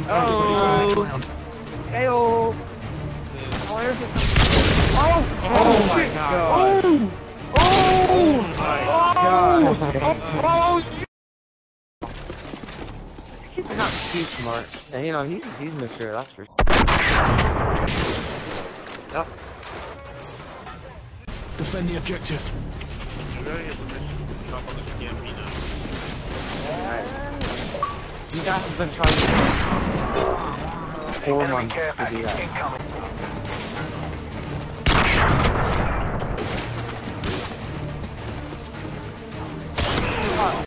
Oh! Heyo! Where is it? Oh my god! Oh my god! He's not too smart. And, you know, he's mature, that's for sure. Yep. Defend the objective. You guys have been trying 4 months to do that.